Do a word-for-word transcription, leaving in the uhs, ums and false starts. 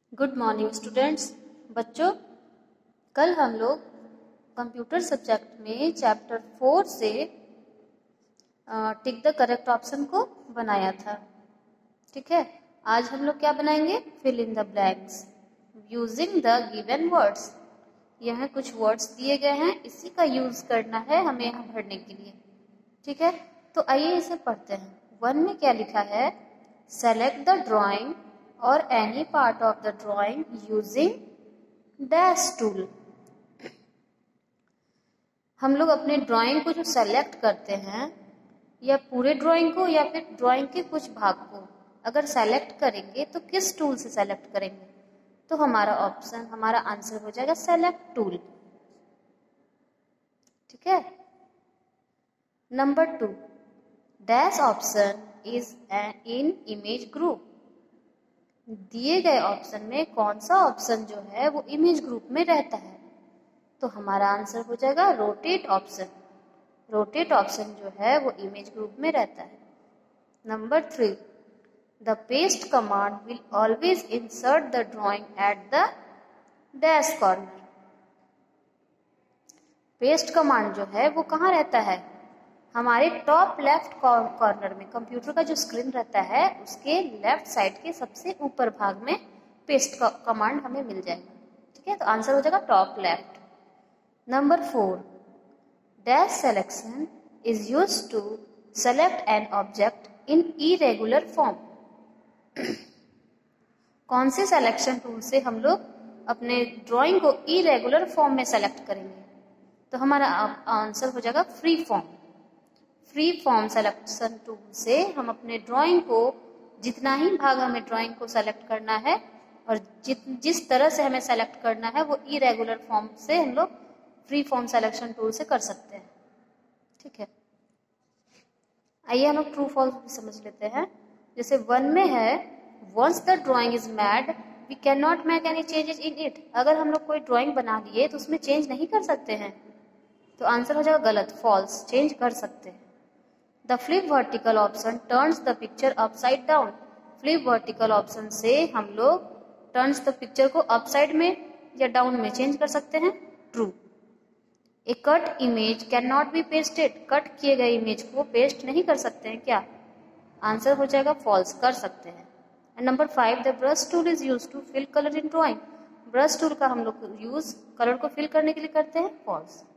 Good morning students. बच्चों, कल हम लोग कंप्यूटर सब्जेक्ट में चैप्टर फोर से टिक द करेक्ट ऑप्शन को बनाया था। ठीक है, आज हम लोग क्या बनाएंगे? Fill in the blanks using the given words. यह कुछ वर्ड्स दिए गए हैं, इसी का यूज करना है हमें यहाँ भरने के लिए। ठीक है, तो आइए इसे पढ़ते हैं। वन में क्या लिखा है? Select the drawing or any part of the drawing using dash tool. हम लोग अपने ड्राइंग को जो सेलेक्ट करते हैं, या पूरे ड्राइंग को या फिर ड्राइंग के कुछ भाग को अगर सेलेक्ट करेंगे तो किस टूल से सेलेक्ट करेंगे? तो हमारा ऑप्शन, हमारा आंसर हो जाएगा सेलेक्ट टूल। ठीक है। Number two, dash option is in image group. दिए गए ऑप्शन में कौन सा ऑप्शन जो है वो इमेज ग्रुप में रहता है? तो हमारा आंसर हो जाएगा रोटेट ऑप्शन। रोटेट ऑप्शन जो है वो इमेज ग्रुप में रहता है। Number three, the paste command will always insert the drawing at the dash corner. Paste command जो है वो कहाँ रहता है? हमारे टॉप लेफ्ट कॉर्नर में, कंप्यूटर का जो स्क्रीन रहता है उसके लेफ्ट साइड के सबसे ऊपर भाग में पेस्ट का कमांड हमें मिल जाएगा। ठीक है, तो आंसर हो जाएगा top left. Number four, dash selection is used to select an object in irregular form. कौन से सिलेक्शन टूल से हम लोग अपने ड्राइंग को इरेगुलर फॉर्म में सेलेक्ट करेंगे? तो हमारा आंसर हो जाएगा free form. Free form selection tool से हम अपने ड्राइंग को, जितना ही भाग हमें ड्राइंग को सेलेक्ट करना है और जित जिस तरह से हमें सेलेक्ट करना है वो इरेगुलर फॉर्म से हम लोग फ्री फॉर्म सिलेक्शन टूल से कर सकते हैं। ठीक है, आइए हम लोग ट्रू फॉल्स भी समझ लेते हैं। जैसे वन में है, once the drawing is made we can not make any changes in it. अगर हम लोग कोई ड्राइंग बना लिए तो उसमें चेंज नहीं कर सकते हैं, तो आंसर हो जाएगा गलत, फॉल्स, चेंज कर सकते हैं। The flip vertical option turns the picture upside down. Flip vertical option से हम लोग टर्न्स द पिक्चर को अपसाइड में या डाउन में चेंज कर सकते हैं। True. A cut image can not be pasted. Cut किए गए इमेज को पेस्ट नहीं कर सकते हैं क्या? आंसर हो जाएगा फॉल्स, कर सकते हैं। And number five, the brush tool is use to fill colour in drawing. Brush tool का हम लोग यूज कलर को फिल करने के लिए करते हैं। फॉल्स।